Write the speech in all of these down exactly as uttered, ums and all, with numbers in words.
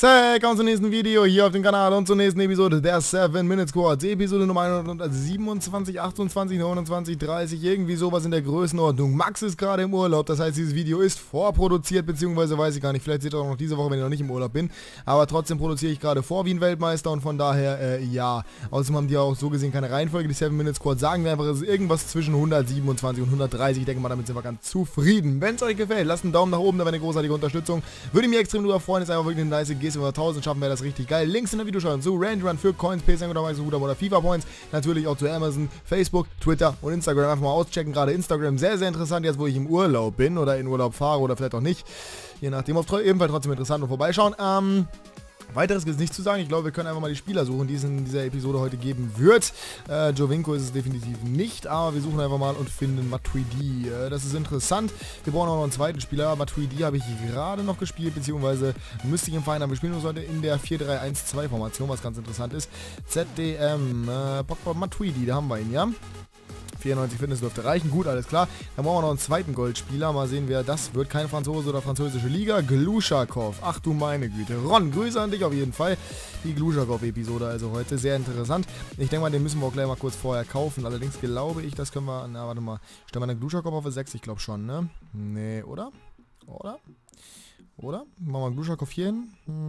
Hey, kommt zum nächsten Video hier auf dem Kanal und zur nächsten Episode der seven minute Squad. Episode Nummer hundertsiebenundzwanzig, achtundzwanzig, neunundzwanzig, dreißig, irgendwie sowas in der Größenordnung. Max ist gerade im Urlaub, das heißt, dieses Video ist vorproduziert, beziehungsweise weiß ich gar nicht, vielleicht seht ihr auch noch diese Woche, wenn ich noch nicht im Urlaub bin. Aber trotzdem produziere ich gerade vor wie ein Weltmeister und von daher, äh, ja. Außerdem haben die auch so gesehen keine Reihenfolge, die seven minute Squad. Sagen wir einfach, es ist irgendwas zwischen hundertsiebenundzwanzig und hundertdreißig. Ich denke mal, damit sind wir ganz zufrieden. Wenn es euch gefällt, lasst einen Daumen nach oben, da wäre eine großartige Unterstützung. Würde mich extrem drüber freuen, ist einfach wirklich eine nice Geste. Über tausend schaffen wir das richtig geil. Links in der Videoschau zu Range Run für Coins, P C oder oder FIFA Points. Natürlich auch zu Amazon, Facebook, Twitter und Instagram. Einfach mal auschecken. Gerade Instagram sehr, sehr interessant, jetzt wo ich im Urlaub bin oder in Urlaub fahre oder vielleicht auch nicht. Je nachdem, auf ebenfalls trotzdem interessant und vorbeischauen. Ähm... Weiteres gibt es nicht zu sagen. Ich glaube, wir können einfach mal die Spieler suchen, die es in dieser Episode heute geben wird. Äh, Giovinco ist es definitiv nicht, aber wir suchen einfach mal und finden Matuidi. Äh, das ist interessant. Wir brauchen auch noch einen zweiten Spieler. Matuidi habe ich gerade noch gespielt, beziehungsweise müsste ich im Verein haben. Wir spielen uns heute in der vier drei eins zwei Formation, was ganz interessant ist. Z D M, äh, Pogba Matuidi, da haben wir ihn, ja? vierundneunzig Fitness dürfte reichen. Gut, alles klar. Dann brauchen wir noch einen zweiten Goldspieler. Mal sehen, wer das wird. Kein Franzose oder französische Liga. Gluschakov. Ach du meine Güte. Ron, Grüße an dich auf jeden Fall. Die Gluschakov-Episode also heute. Sehr interessant. Ich denke mal, den müssen wir auch gleich mal kurz vorher kaufen. Allerdings glaube ich, das können wir... Na, warte mal. Stellen wir einen Gluschakov auf sechs? Ich glaube schon, ne? Nee, oder? Oder? Oder? Machen wir einen Gluschakov hier hin?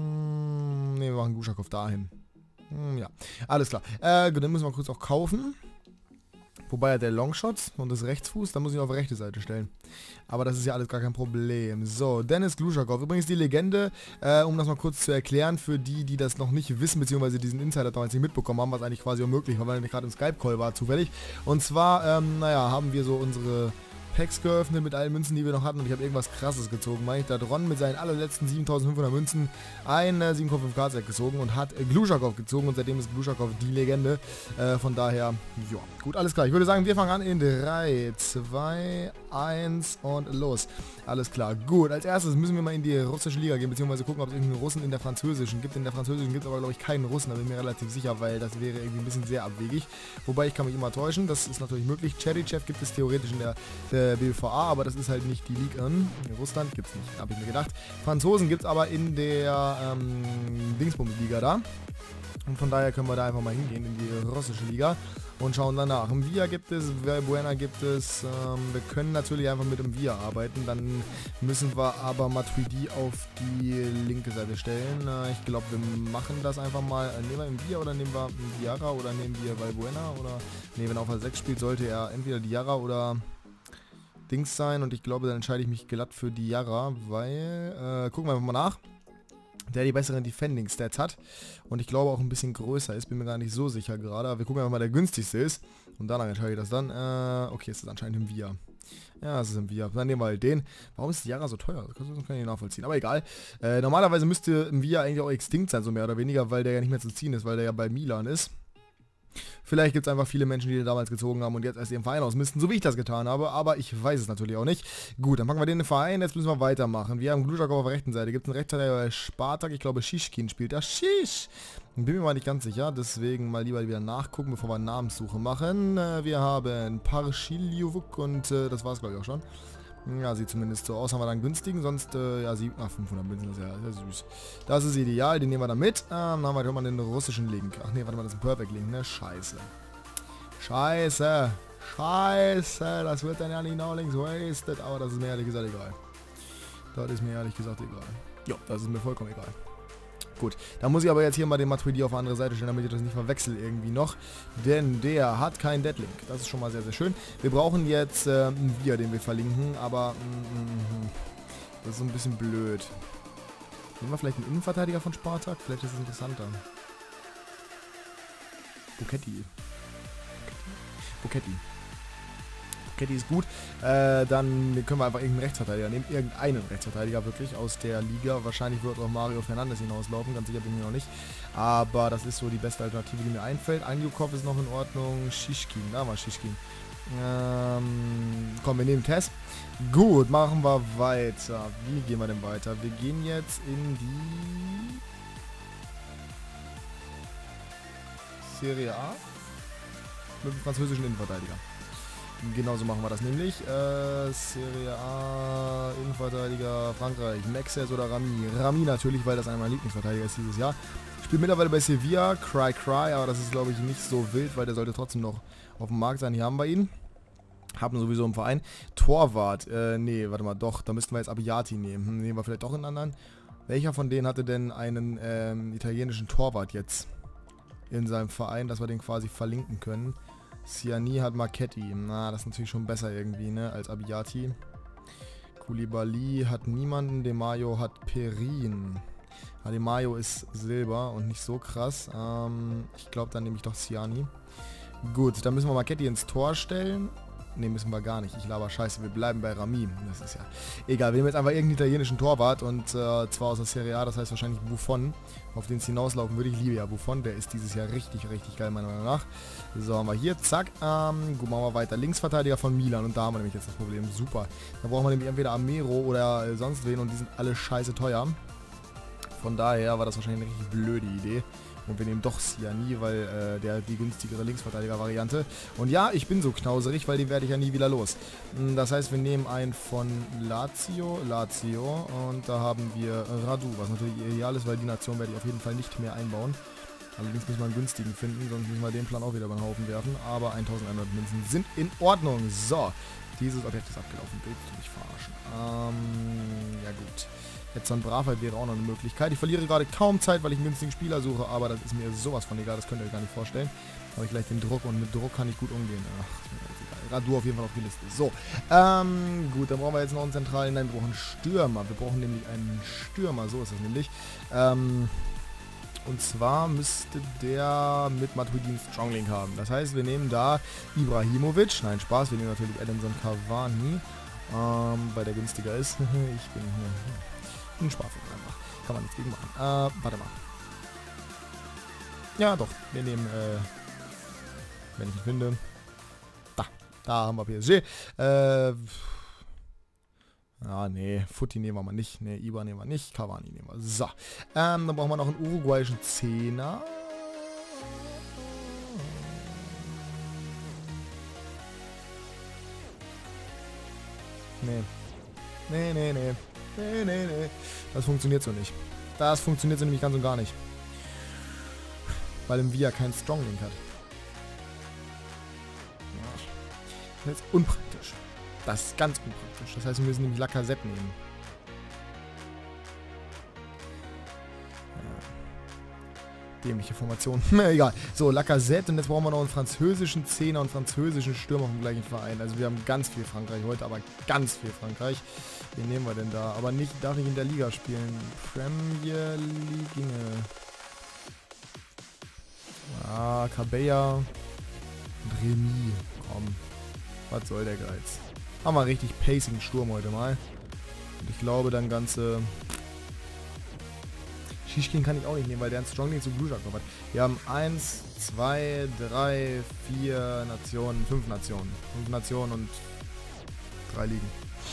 Hm, ne, wir machen einen Gluschakov dahin. Hm, ja. Alles klar. Äh, gut, den müssen wir kurz auch kaufen. Wobei er der Longshots und das Rechtsfuß, da muss ich ihn auf die rechte Seite stellen. Aber das ist ja alles gar kein Problem. So, Dennis Gluschakov. Übrigens die Legende, äh, um das mal kurz zu erklären, für die, die das noch nicht wissen, beziehungsweise diesen Insider damals nicht mitbekommen haben, was eigentlich quasi unmöglich war, weil er gerade im Skype-Call war, zufällig. Und zwar, ähm, naja, haben wir so unsere Packs geöffnet mit allen Münzen, die wir noch hatten, und ich habe irgendwas Krasses gezogen. Meine ich, da hat Ron mit seinen allerletzten siebentausendfünfhundert Münzen ein äh, sieben Komma fünf K Set gezogen und hat äh, Gluschakov gezogen, und seitdem ist Gluschakov die Legende. Äh, von daher, ja, gut, alles klar. Ich würde sagen, wir fangen an in drei, zwei, eins und los. Alles klar, gut. Als erstes müssen wir mal in die russische Liga gehen, beziehungsweise gucken, ob es irgendeinen Russen in der französischen gibt. In der französischen gibt es aber, glaube ich, keinen Russen, da bin ich mir relativ sicher, weil das wäre irgendwie ein bisschen sehr abwegig. Wobei, ich kann mich immer täuschen, das ist natürlich möglich. Cherichev gibt es theoretisch in der, der B V A, aber das ist halt nicht die Liga. In Russland gibt es nicht, habe ich mir gedacht. Franzosen gibt es aber in der ähm, Dingsbums-Liga da. Und von daher können wir da einfach mal hingehen in die russische Liga und schauen danach. Im Via gibt es, Valbuena gibt es. Ähm, wir können natürlich einfach mit dem Via arbeiten. Dann müssen wir aber Matuidi auf die linke Seite stellen. Äh, ich glaube, wir machen das einfach mal. Äh, nehmen wir im Via oder nehmen wir Diarra oder nehmen wir Valbuena? Oder ne, wenn er auf der sechs spielt, sollte er entweder Diarra oder Dings sein. Und ich glaube, dann entscheide ich mich glatt für Diarra, weil, äh, gucken wir einfach mal nach. Der die besseren Defending Stats hat und ich glaube auch ein bisschen größer ist, bin mir gar nicht so sicher gerade, aber wir gucken einfach mal, der günstigste ist und danach entscheide ich das dann. Äh, okay, ist das anscheinend im Via. Ja, es ist im Via. Dann nehmen wir halt den. Warum ist die Jara so teuer? Das kann ich nicht nachvollziehen, aber egal. Äh, normalerweise müsste im Via eigentlich auch extinkt sein, so mehr oder weniger, weil der ja nicht mehr zu ziehen ist, weil der ja bei Milan ist. Vielleicht gibt es einfach viele Menschen, die den damals gezogen haben und jetzt erst ihren Verein ausmisten, so wie ich das getan habe, aber ich weiß es natürlich auch nicht. Gut, dann packen wir den in den Verein, jetzt müssen wir weitermachen. Wir haben Gluschakov auf der rechten Seite, gibt es einen Rechtsverteidiger bei Spartak, ich glaube Schischkin spielt da. Schisch! Bin mir mal nicht ganz sicher, deswegen mal lieber wieder nachgucken, bevor wir eine Namenssuche machen. Äh, wir haben Parschiliovuk und äh, das war es glaube ich auch schon. Ja, sieht zumindest so aus. Haben wir dann günstigen, sonst, äh, ja, sie, ach, fünfhundert Münzen, das ist ja sehr süß. Das ist ideal, den nehmen wir dann mit. Ähm, dann haben wir doch mal den russischen Link. Ach nee, warte mal, das ist ein Perfect Link, ne? Scheiße. Scheiße. Scheiße, das wird dann ja nicht noch links wasted, aber das ist mir ehrlich gesagt egal. Das ist mir ehrlich gesagt egal. Jo, das ist mir vollkommen egal. Gut, dann muss ich aber jetzt hier mal den Matuidi auf die andere Seite stellen, damit ich das nicht verwechsel irgendwie noch. Denn der hat keinen Deadlink. Das ist schon mal sehr, sehr schön. Wir brauchen jetzt äh, einen Via, den wir verlinken, aber mm, das ist so ein bisschen blöd. Nehmen wir vielleicht einen Innenverteidiger von Spartak? Vielleicht ist es interessanter. Buketti. Buketti. Buketti ist gut. Äh, dann können wir einfach irgendeinen Rechtsverteidiger nehmen. Irgendeinen Rechtsverteidiger wirklich aus der Liga. Wahrscheinlich wird auch Mario Fernandes hinauslaufen. Ganz sicher bin ich mir noch nicht. Aber das ist so die beste Alternative, die mir einfällt. Anjukov ist noch in Ordnung. Schischkin. Da war Schischkin. Ähm, komm, wir nehmen Tess. Gut, machen wir weiter. Wie gehen wir denn weiter? Wir gehen jetzt in die Serie A mit dem französischen Innenverteidiger. Genauso machen wir das nämlich. Äh, Serie A, Innenverteidiger, Frankreich, Mexes oder Rami. Rami natürlich, weil das einer meiner Lieblingsverteidiger ist dieses Jahr. Spielt mittlerweile bei Sevilla, Cry Cry, aber das ist glaube ich nicht so wild, weil der sollte trotzdem noch auf dem Markt sein. Hier haben wir ihn. Haben sowieso im Verein. Torwart, äh, nee, warte mal, doch, da müssten wir jetzt Abbiati nehmen. Hm, nehmen wir vielleicht doch einen anderen. Welcher von denen hatte denn einen ähm, italienischen Torwart jetzt in seinem Verein, dass wir den quasi verlinken können? Ciani hat Marchetti. Na, das ist natürlich schon besser irgendwie, ne, als Abbiati. Koulibaly hat niemanden. De Maio hat Perin. Ja, De Maio ist Silber und nicht so krass. Ähm, ich glaube, dann nehme ich doch Ciani. Gut, dann müssen wir Marchetti ins Tor stellen. Ne, müssen wir gar nicht. Ich laber scheiße. Wir bleiben bei Rami. Das ist ja egal. Wir nehmen jetzt einfach irgendeinen italienischen Torwart und äh, zwar aus der Serie A, das heißt wahrscheinlich Buffon, auf den es hinauslaufen würde. Ich liebe ja Buffon. Der ist dieses Jahr richtig, richtig geil, meiner Meinung nach. So, haben wir hier. Zack. Ähm, gut, machen wir weiter. Linksverteidiger von Milan. Und da haben wir nämlich jetzt das Problem. Super. Da brauchen wir nämlich entweder Amero oder äh, sonst wen und die sind alle scheiße teuer. Von daher war das wahrscheinlich eine richtig blöde Idee. Und wir nehmen doch Ciani, weil äh, der die günstigere Linksverteidiger-Variante. Und ja, ich bin so knauserig, weil den werde ich ja nie wieder los. Das heißt, wir nehmen einen von Lazio, Lazio und da haben wir Radu, was natürlich ideal ist, weil die Nation werde ich auf jeden Fall nicht mehr einbauen. Allerdings müssen wir einen günstigen finden, sonst müssen wir den Plan auch wieder über den Haufen werfen. Aber eintausendeinhundert Münzen sind in Ordnung. So, dieses Objekt ist abgelaufen. Willst du mich verarschen? Ähm, ja gut. Edson Bravheit wäre auch noch eine Möglichkeit. Ich verliere gerade kaum Zeit, weil ich einen günstigen Spieler suche, aber das ist mir sowas von egal, das könnt ihr euch gar nicht vorstellen. Habe ich gleich den Druck und mit Druck kann ich gut umgehen. Ach, ist mir ganz egal. Radu auf jeden Fall auf die Liste. So, ähm, gut, dann brauchen wir jetzt noch einen zentralen, nein, wir brauchen einen Stürmer. Wir brauchen nämlich einen Stürmer, so ist es nämlich. Ähm, und zwar müsste der mit Matuidin Stronglink haben. Das heißt, wir nehmen da Ibrahimovic, nein, Spaß, wir nehmen natürlich Edinson Cavani, ähm, weil der günstiger ist. Ich bin hier... Ein Sparfuchs einfach. Kann man nichts gegen machen. Äh, warte mal. Ja, doch. Wir nehmen, äh, wenn ich ihn finde. Da. Da haben wir P S G. Äh, ah, nee. Futti nehmen wir mal nicht. Nee, Iba nehmen wir nicht. Cavani nehmen wir. So. Ähm, dann brauchen wir noch einen uruguayischen Zehner. Nee. Nee, nee, nee. Nee, nee, nee. Das funktioniert so nicht. Das funktioniert so nämlich ganz und gar nicht. Weil im Via kein Stronglink hat. Das ist unpraktisch. Das ist ganz unpraktisch. Das heißt, wir müssen nämlich Lacazette nehmen. Ja. Dämliche Formation. Egal. So, Lacazette und jetzt brauchen wir noch einen französischen Zehner und einen französischen Stürmer vom gleichen Verein. Also wir haben ganz viel Frankreich heute, aber ganz viel Frankreich. Wen nehmen wir denn da? Aber nicht, darf ich in der Liga spielen. Premier League. Ah, Cabella und Remy. Komm. Was soll der Geiz? Haben wir richtig pacing Sturm heute mal. Und ich glaube dann ganze... Shishkin kann ich auch nicht nehmen, weil der einen Stronglink zu Blue Jack hat. Wir haben eins, zwei, drei, vier Nationen, fünf Nationen. fünf Nationen und drei Ligen.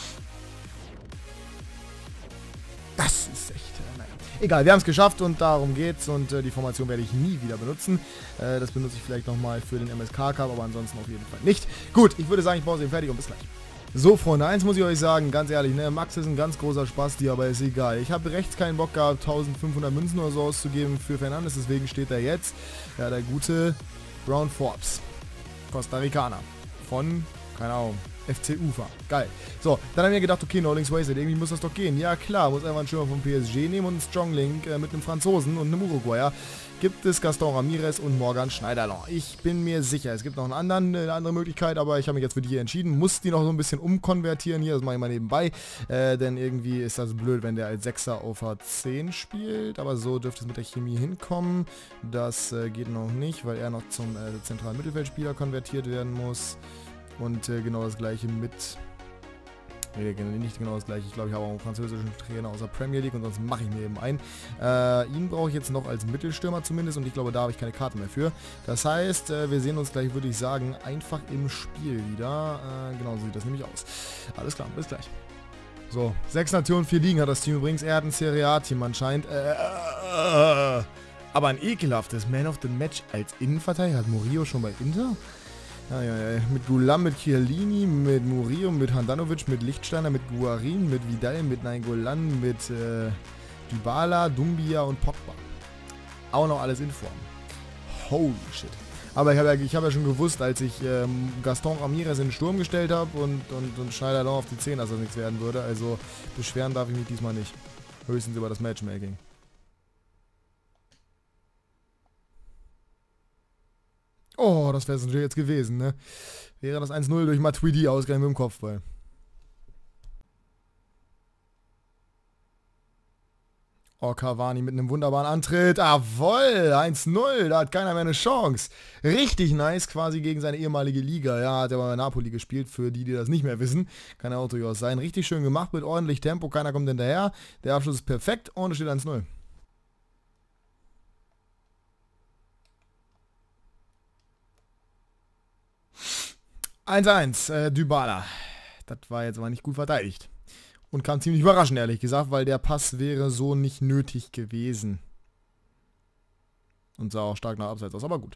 Das ist echt, äh, naja. Egal, wir haben es geschafft und darum geht's und äh, die Formation werde ich nie wieder benutzen. Äh, das benutze ich vielleicht nochmal für den M S K Cup, aber ansonsten auf jeden Fall nicht. Gut, ich würde sagen, ich baue sie fertig und bis gleich. So, Freunde, eins muss ich euch sagen, ganz ehrlich, ne, Max ist ein ganz großer Spasti, aber ist egal. Ich habe rechts keinen Bock gehabt, eintausendfünfhundert Münzen oder so auszugeben für Fernandes, deswegen steht er jetzt, ja, der gute Brown Forbes, Costa Ricaner, von, keine Ahnung, F C Ufa. Geil. So, dann haben wir gedacht, okay, no links wasted, irgendwie muss das doch gehen. Ja, klar, muss einfach einen Stürmer vom P S G nehmen und einen Stronglink äh, mit einem Franzosen und einem Uruguayer. Gibt es Gaston Ramirez und Morgan Schneiderlin. Ich bin mir sicher, es gibt noch einen anderen, eine andere Möglichkeit, aber ich habe mich jetzt für die hier entschieden. Muss die noch so ein bisschen umkonvertieren hier, das mache ich mal nebenbei. Äh, denn irgendwie ist das blöd, wenn der als Sechser auf H zehn spielt. Aber so dürfte es mit der Chemie hinkommen. Das äh, geht noch nicht, weil er noch zum äh, zentralen Mittelfeldspieler konvertiert werden muss. Und äh, genau das gleiche mit... Nee, nicht genau das gleiche. Ich glaube, ich habe auch einen französischen Trainer aus der Premier League und sonst mache ich mir eben ein. Äh, ihn brauche ich jetzt noch als Mittelstürmer zumindest und ich glaube, da habe ich keine Karte mehr für. Das heißt, äh, wir sehen uns gleich, würde ich sagen, einfach im Spiel wieder. Äh, genau so sieht das nämlich aus. Alles klar, bis gleich. So, sechs Nationen, vier Ligen hat das Team übrigens. Er hat ein Serie A-Team anscheinend. Äh, äh, aber ein ekelhaftes Man of the Match als Innenverteidiger. Hat Murillo schon bei Inter? Ja, ja, ja. Mit Gulam, mit Chiellini, mit Murillo, mit Handanovic, mit Lichtsteiner, mit Guarin, mit Vidal, mit Nainggolan, mit äh, Dybala, Doumbia und Pogba. Auch noch alles in Form. Holy shit. Aber ich habe ja, ich hab ja schon gewusst, als ich ähm, Gaston Ramirez in den Sturm gestellt habe und, und, und Schneider auf die zehn, dass das nichts werden würde. Also beschweren darf ich mich diesmal nicht. Höchstens über das Matchmaking. Oh, das wäre es natürlich jetzt gewesen, ne? Wäre das eins null durch Matuidi ausgerechnet mit dem Kopfball. Oh, Cavani mit einem wunderbaren Antritt. Jawoll, eins null, da hat keiner mehr eine Chance. Richtig nice, quasi gegen seine ehemalige Liga. Ja, hat er bei Napoli gespielt, für die, die das nicht mehr wissen. Kann ja auch durchaus sein. Richtig schön gemacht, mit ordentlich Tempo, keiner kommt hinterher. Der Abschluss ist perfekt und es steht eins null. eins eins, äh, Dybala. Das war jetzt aber nicht gut verteidigt. Und kam ziemlich überraschend, ehrlich gesagt, weil der Pass wäre so nicht nötig gewesen. Und sah auch stark nach Abseits aus, aber gut.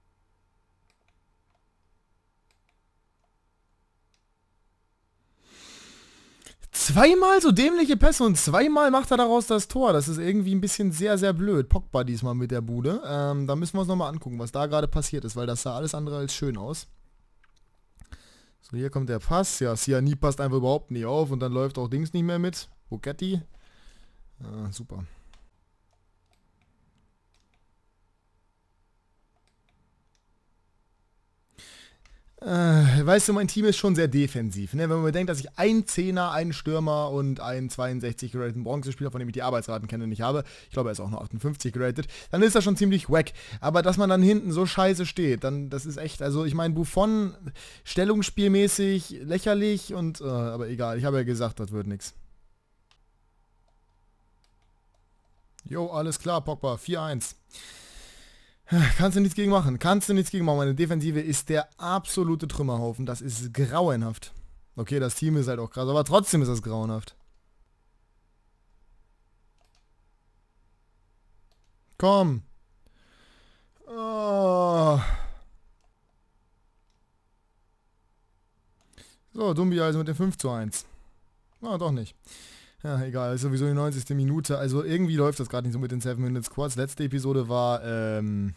Zweimal so dämliche Pässe und zweimal macht er daraus das Tor. Das ist irgendwie ein bisschen sehr, sehr blöd. Pogba diesmal mit der Bude. Ähm, da müssen wir uns nochmal angucken, was da gerade passiert ist, weil das sah alles andere als schön aus. So, hier kommt der Pass. Ja, Siani passt einfach überhaupt nicht auf und dann läuft auch Dings nicht mehr mit. Bugatti. Ah, super. Äh, weißt du, mein Team ist schon sehr defensiv. Ne? Wenn man bedenkt, dass ich einen Zehner, einen Stürmer und einen zweiundsechzig gerateten Bronzespieler, von dem ich die Arbeitsraten kenne, nicht habe, ich glaube, er ist auch nur achtundfünfzig geratet, dann ist das schon ziemlich wack. Aber dass man dann hinten so scheiße steht, dann, das ist echt, also ich meine, Buffon, stellungsspielmäßig lächerlich und, äh, aber egal, ich habe ja gesagt, das wird nix. Jo, alles klar, Pogba, vier eins. Kannst du nichts gegen machen. Kannst du nichts gegen machen. Meine Defensive ist der absolute Trümmerhaufen. Das ist grauenhaft. Okay, das Team ist halt auch krass, aber trotzdem ist das grauenhaft. Komm. Oh. So, Doumbia also mit dem fünf zu eins. Ah, doch nicht. Ja, egal, ist sowieso die neunzigste Minute. Also irgendwie läuft das gerade nicht so mit den seven Minutes Quads. Letzte Episode war, ähm,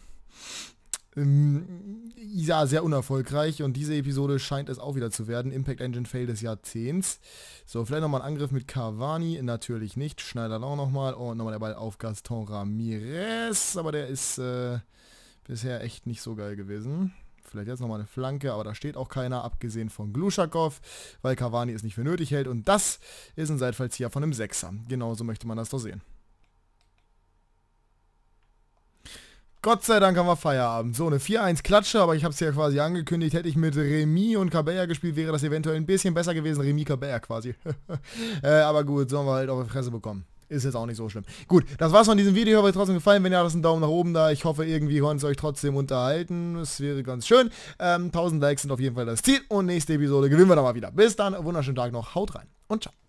ähm, ja, sehr unerfolgreich und diese Episode scheint es auch wieder zu werden. Impact Engine Fail des Jahrzehnts. So, vielleicht nochmal ein Angriff mit Cavani. Natürlich nicht. Schneider auch nochmal. Und nochmal der Ball auf Gaston Ramirez. Aber der ist äh, bisher echt nicht so geil gewesen. Vielleicht jetzt nochmal eine Flanke, aber da steht auch keiner, abgesehen von Gluschakov, weil Cavani es nicht für nötig hält. Und das ist ein Seitfallzieher von einem Sechser. Genauso möchte man das doch sehen. Gott sei Dank haben wir Feierabend. So, eine vier eins Klatsche, aber ich habe es ja quasi angekündigt. Hätte ich mit Remy und Cabella gespielt, wäre das eventuell ein bisschen besser gewesen. Remy Cabella quasi. äh, aber gut, sollen wir halt auf die Fresse bekommen. Ist jetzt auch nicht so schlimm. Gut, das war's von diesem Video. Hat euch trotzdem gefallen. Wenn ja, lasst einen Daumen nach oben da. Ich hoffe, irgendwie konnte es euch trotzdem unterhalten. Es wäre ganz schön. Ähm, tausend Likes sind auf jeden Fall das Ziel. Und nächste Episode gewinnen wir dann mal wieder. Bis dann. Wunderschönen Tag noch. Haut rein und ciao.